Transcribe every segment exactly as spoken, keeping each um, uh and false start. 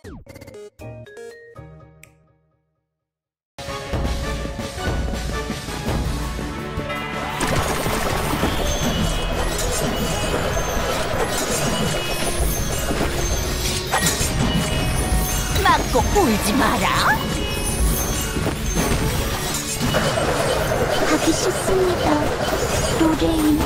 맞고 울지 마라. 가기 싫습니다, 로레인.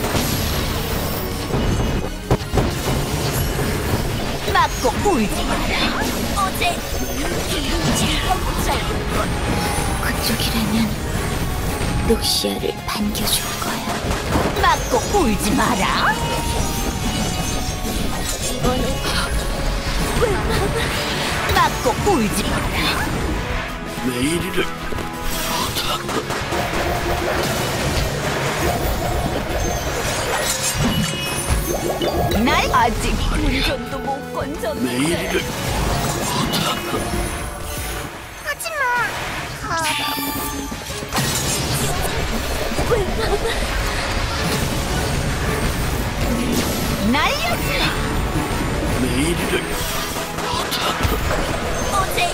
맞고 울지 마라. 어제 기름질하고 짧은 것. 그쪽이라면 룩시아를 반겨줄 거야. 맞고 울지 마라. 맞고 울지 마라. 메이리를 부탁. 날 아직 운전도 못 건졌는데. 메이리를 부탁. 하지마. 날려주마. 메이리를 부탁. 어제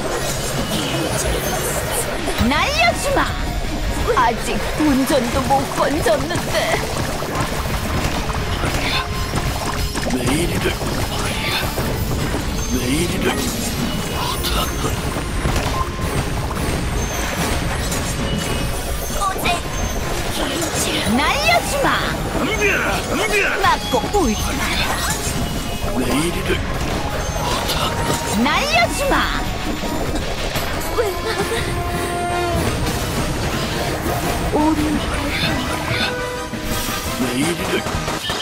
날려주마. 아직 운전도 못 건졌는데. 메이리를 메이리를 부탁. 어제 날려주마. 덤벼 덤벼. 맞고 울지 마라. 메이리를 부탁. 날려주마. 오류. 메이리를